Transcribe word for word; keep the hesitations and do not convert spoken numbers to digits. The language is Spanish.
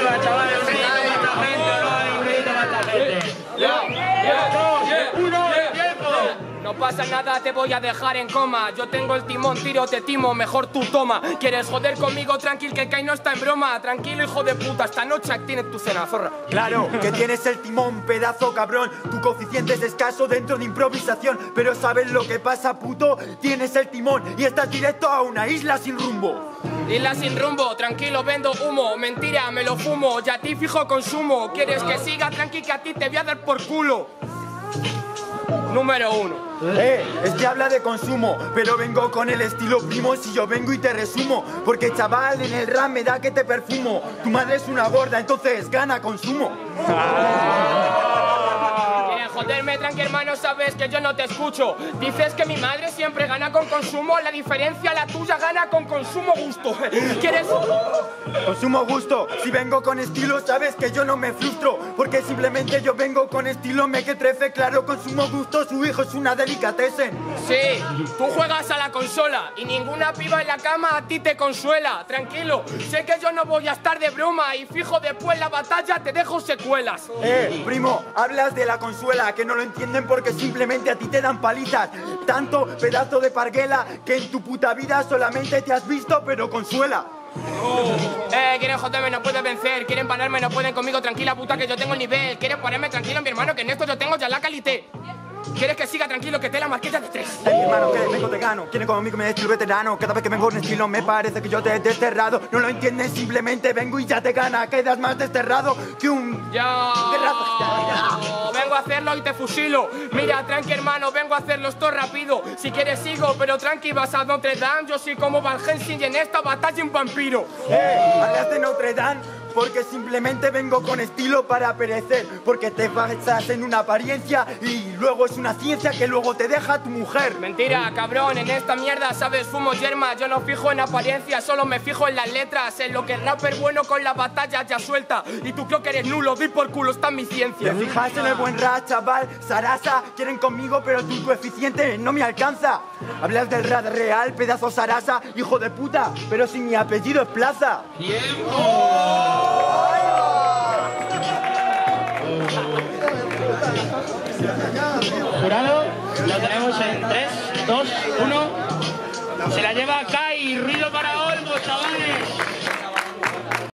arriba, chavales, un grito para esta gente, ¿no? Un grito para esta gente. Ya, ya, dos, uno, tiempo. No pasa nada, te voy a dejar en coma. Yo tengo el timón, tiro, te timo, mejor tú toma. ¿Quieres joder conmigo? Tranquil, que Kai no está en broma. Tranquilo, hijo de puta, esta noche tienes tu cena, zorra. Claro, que tienes el timón, pedazo cabrón. Tu coeficiente es escaso dentro de improvisación. Pero ¿sabes lo que pasa, puto? Tienes el timón y estás directo a una isla sin rumbo. Isla sin rumbo, tranquilo, vendo humo. Mentira, me lo fumo, ya a ti fijo consumo. ¿Quieres que siga? Tranqui, que a ti te voy a dar por culo. Número uno. Eh, este habla de consumo, pero vengo con el estilo primo. Si yo vengo y te resumo, porque chaval, en el rap me da que te perfumo. Tu madre es una gorda, entonces gana consumo. Quieres joderme, tranqui, hermano, sabes que yo no te escucho. Dices que mi madre siempre gana con consumo. La diferencia, la tuya gana con consumo gusto. ¿Quieres...? Consumo gusto, si vengo con estilo sabes que yo no me frustro. Porque simplemente yo vengo con estilo, me que trefe, claro, consumo gusto. Su hijo es una delicatessen. Sí, tú juegas a la consola y ninguna piba en la cama a ti te consuela. Tranquilo, sé que yo no voy a estar de broma y fijo después la batalla te dejo secuelas. Eh, primo, hablas de la consuela, que no lo entienden porque simplemente a ti te dan palizas. Tanto pedazo de parguela que en tu puta vida solamente te has visto, pero consuela. Oh. Eh, quieren joderme, no pueden vencer. Quieren pararme, no pueden conmigo. Tranquila, puta, que yo tengo el nivel. Quieren pararme, tranquilo, mi hermano, que en esto yo tengo ya la calité. ¿Quieres que siga tranquilo, que te la marquilla de tres? Hey, mi hermano, que vengo te gano. Quieren conmigo me estilo veterano. Cada vez que vengo en estilo me parece que yo te he desterrado. No lo entiendes, simplemente vengo y ya te gana. Quedas más desterrado que un... Ya, vengo a hacerlo y te fusilo. Mira, tranqui, hermano, vengo a hacerlo esto rápido. Si quieres sigo, pero tranqui, vas a Notre Dame. Yo soy como Van Helsing y en esta batalla un vampiro. Eh, hablas de Notre Dame porque simplemente vengo con estilo para perecer. Porque te basas en una apariencia y luego es una ciencia que luego te deja tu mujer. Mentira, cabrón, en esta mierda, sabes, fumo yerma. Yo no fijo en apariencia, solo me fijo en las letras. En lo que el rapper bueno con la batalla ya suelta. Y tú creo que eres nulo, di por culo, está en mi ciencia. Te fijas en el buen rap, chaval. Sarasa, quieren conmigo, pero tu coeficiente no me alcanza. Hablas del rap real, pedazo Sarasa, hijo de puta, pero si mi apellido es Plaza. ¡Tiempo! Jurado, lo tenemos en tres, dos, uno. Se la lleva Kai, ruido para Olmo, chavales.